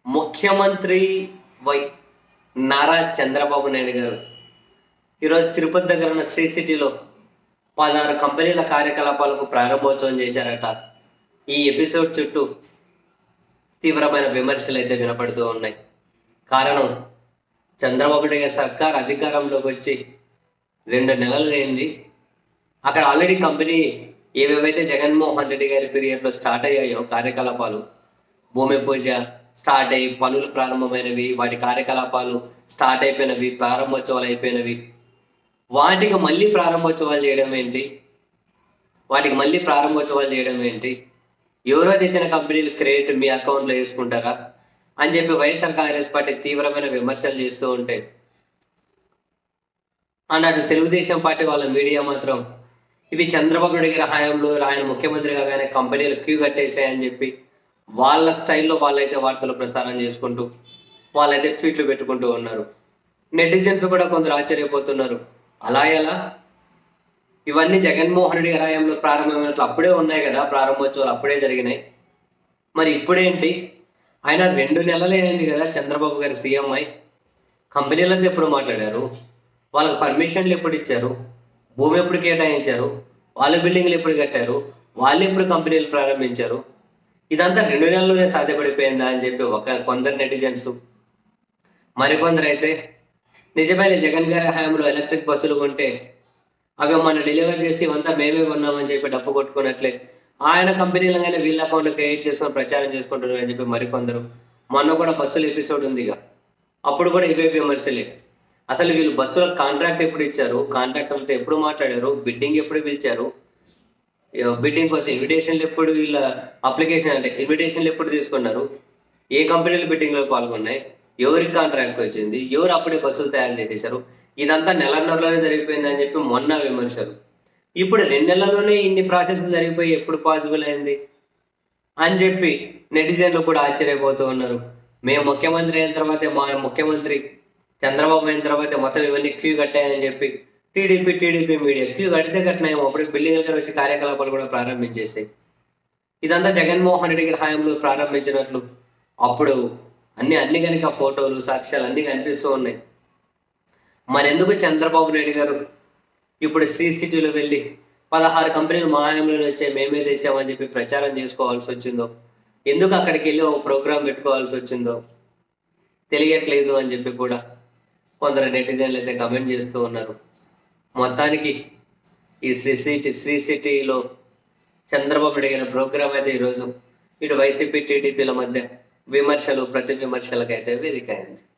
ముఖ్యమంత్రి వై నారా చంద్రబాబు నాయుడు గారు ఈరోజు తిరుపతి దగ్గర ఉన్న శ్రీ సిటీలో 16 కంపెనీల కార్యకలాపాలకు ప్రారంభోత్సవం చేశారట. ఈ ఎపిసోడ్ చుట్టూ తీవ్రమైన విమర్శలు అయితే వినపడుతూ ఉన్నాయి. కారణం, చంద్రబాబు నాయుడు గారి సర్కార్ అధికారంలోకి వచ్చి 2 నెలలు అయింది. అక్కడ ఆల్రెడీ కంపెనీ ఏవేవైతే జగన్మోహన్ రెడ్డి గారి పీరియడ్లో స్టార్ట్ అయ్యాయో కార్యకలాపాలు, భూమి పూజ స్టార్ట్ అయ్యి పనులు ప్రారంభమైనవి, వాటి కార్యకలాపాలు స్టార్ట్ అయిపోయినవి, ప్రారంభోత్సవాలు అయిపోయినవి, వాటికి మళ్ళీ ప్రారంభోత్సవాలు చేయడం ఏంటి? ఎవరో తెచ్చిన కంపెనీలు క్రెడిట్ మీ అకౌంట్లో వేసుకుంటారా అని చెప్పి వైఎస్ఆర్ కాంగ్రెస్ పార్టీ తీవ్రమైన విమర్శలు చేస్తూ ఉంటే, అన్నట్టు తెలుగుదేశం పార్టీ వాళ్ళ మీడియా మాత్రం ఇవి చంద్రబాబు నాయుడు గారి హయాంలో ఆయన ముఖ్యమంత్రి కాగానే కంపెనీలు క్యూ కట్టేసాయని చెప్పి వాళ్ళ స్టైల్లో వాళ్ళైతే వార్తలు ప్రసారం చేసుకుంటూ వాళ్ళైతే ట్వీట్లు పెట్టుకుంటూ ఉన్నారు. నెటిజన్స్ కూడా కొందరు ఆశ్చర్యపోతున్నారు. అలా ఎలా? ఇవన్నీ జగన్మోహన్ రెడ్డి గారి హయాంలో ప్రారంభమైనట్లు అప్పుడే ఉన్నాయి కదా, ప్రారంభోత్సవాలు అప్పుడే జరిగినాయి. మరి ఇప్పుడేంటి? ఆయన 2 నెలలే అయింది కదా చంద్రబాబు గారి సీఎం అయి. కంపెనీలతో ఎప్పుడు మాట్లాడారు? వాళ్ళకి పర్మిషన్లు ఎప్పుడు ఇచ్చారు? భూమి ఎప్పుడు కేటాయించారు? వాళ్ళు బిల్డింగ్లు ఎప్పుడు కట్టారు? వాళ్ళు ఎప్పుడు కంపెనీలు ప్రారంభించారు? ఇదంతా 2 నెలల్లోనే సాధ్యపడిపోయిందా అని చెప్పి కొందరు నెటిజన్స్, మరికొందరు అయితే నిజమైన జగన్ గారి హయాంలో ఎలక్ట్రిక్ బస్సులు కొంటే అవి మన డెలివరీ చేసి ఇవంతా మేమే కొన్నామని చెప్పి డబ్బు కొట్టుకున్నట్లే ఆయన కంపెనీలుగానే వీళ్ళ అకౌంట్లో క్రియేట్ చేసుకొని ప్రచారం చేసుకుంటున్నారు అని చెప్పి మరికొందరు. మొన్న కూడా బస్సుల ఎపిసోడ్ ఉంది ఇక, అప్పుడు కూడా ఇవే విమర్శలే. అసలు వీళ్ళు బస్సుల కాంట్రాక్ట్ ఎప్పుడు ఇచ్చారు? కాంట్రాక్టర్లతో ఎప్పుడు మాట్లాడారు? బిడ్డింగ్ ఎప్పుడు పిలిచారు? బిడ్డింగ్ కోసం ఇన్విటేషన్లు ఎప్పుడు, వీళ్ళ అప్లికేషన్ అంటే ఇన్విటేషన్లు ఎప్పుడు తీసుకున్నారు? ఏ కంపెనీలు బిడ్డింగ్లో పాల్గొన్నాయి? ఎవరికి కాంట్రాక్ట్ వచ్చింది? ఎవరు అప్పుడే బస్సులు తయారు చేసేశారు? ఇదంతా నెలలోనే జరిగిపోయిందని చెప్పి మొన్న విమర్శలు. ఇప్పుడు 2 నెలల్లోనే ఇన్ని ప్రాసెస్లు జరిగిపోయి ఎప్పుడు పాసిబుల్ అయింది అని చెప్పి నెటిజన్లు కూడా ఆశ్చర్యపోతూ ఉన్నారు. మేము ముఖ్యమంత్రి అయిన తర్వాతే, మా ముఖ్యమంత్రి చంద్రబాబు అయిన తర్వాతే మొత్తం ఇవన్నీ క్యూ కట్టాయని చెప్పి టీడీపీ మీడియా క్యూ కట్టినాయేమో, అప్పుడు బిల్డింగ్ దగ్గర వచ్చి కార్యకలాపాలు కూడా ప్రారంభించేసాయి. ఇదంతా జగన్మోహన్ రెడ్డి గారి హయాంలో ప్రారంభించినట్లు అప్పుడు అన్ని కనుక ఫోటోలు, సాక్ష్యాలు అన్నీ కనిపిస్తూ ఉన్నాయి. మరెందుకు చంద్రబాబు నాయుడు గారు ఇప్పుడు శ్రీ సిటీలో వెళ్ళి 16 కంపెనీలు మా హయాంలోనే వచ్చాయి, మేమే తెచ్చామని చెప్పి ప్రచారం చేసుకోవాల్సి వచ్చిందో, ఎందుకు అక్కడికి వెళ్ళి ఒక ప్రోగ్రాం పెట్టుకోవాల్సి వచ్చిందో తెలియట్లేదు అని చెప్పి కూడా కొందరు నెటిజన్లు అయితే కమెంట్ చేస్తూ ఉన్నారు. మొత్తానికి ఈ శ్రీ సిటీలో చంద్రబాబు నాయుడు గారి ప్రోగ్రాం అయితే ఈరోజు ఇటు వైసీపీ టీడీపీల మధ్య విమర్శలు, ప్రతి విమర్శలకైతే వేదిక అయింది.